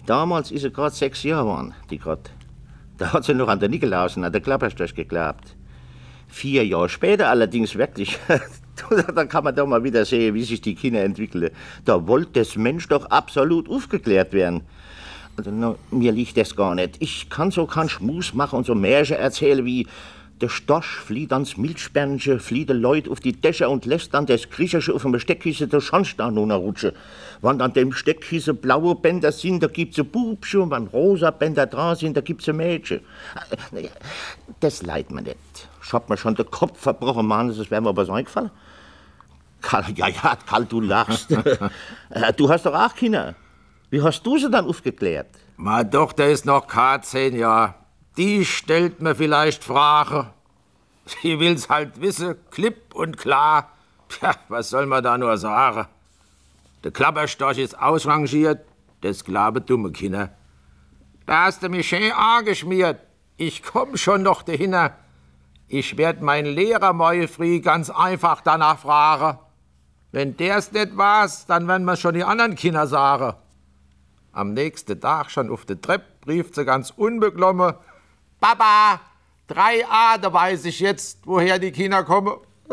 Damals ist sie gerade 6 Jahre geworden, die Gott. Da hat sie noch an der Nikolausen, an der Klapperstorch geglaubt. 4 Jahre später allerdings wirklich, da kann man doch mal wieder sehen, wie sich die Kinder entwickeln. Da wollte das Mensch doch absolut aufgeklärt werden. Also, mir liegt das gar nicht. Ich kann so keinen Schmus machen und so Märchen erzählen wie: Der Storch flieht ans Milchbändchen, flieht Leut auf die Dächer und lässt dann das Griechische auf dem Steckkissen der Schornstein runterrutschen. Wenn an dem Steckkissen blaue Bänder sind, da gibt's ein Bubchen, und wenn rosa Bänder dran sind, da gibt's ein Mädchen. Das leid mir nicht. Ich hab mir schon den Kopf verbrochen, Mann, das wäre mir aber so eingefallen. Karl, ja, Karl, du lachst. Du hast doch auch Kinder. Wie hast du sie dann aufgeklärt? Meine Tochter ist noch keine 10 Jahre. Die stellt mir vielleicht Fragen. Sie will's halt wissen, klipp und klar. Tja, was soll man da nur sagen? Der Klapperstorch ist ausrangiert, das glauben dumme Kinder. Da hast du mich schön angeschmiert. Ich komm schon noch dahinter. Ich werd meinen Lehrer morgen früh ganz einfach danach fragen. Wenn der's nicht war's, dann werden wir schon die anderen Kinder sagen. Am nächsten Tag schon auf der Treppe rief sie ganz unbeklommen: Papa, 3a, da weiß ich jetzt, woher die Kinder kommen.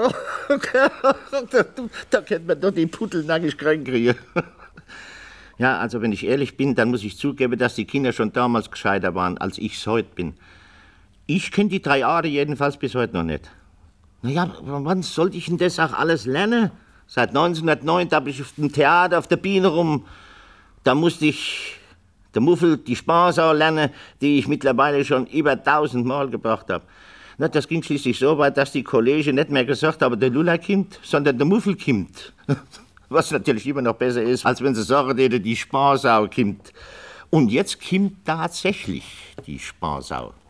Da könnte man doch die Pudel nackig kriegen. Ja, also wenn ich ehrlich bin, dann muss ich zugeben, dass die Kinder schon damals gescheiter waren, als ich's heute bin. Ich kenne die 3a jedenfalls bis heute noch nicht. Naja, wann sollte ich denn das auch alles lernen? Seit 1909 habe ich auf dem Theater, auf der Bühne rum. Da musste ich der Muffel, die Sparsau lernen, die ich mittlerweile schon über 1000 Mal gebracht habe. Na, das ging schließlich so weit, dass die Kollegen nicht mehr gesagt haben, der Lulla kommt, sondern der Muffel kommt. Was natürlich immer noch besser ist, als wenn sie sagen, die Sparsau kommt. Und jetzt kommt tatsächlich die Sparsau.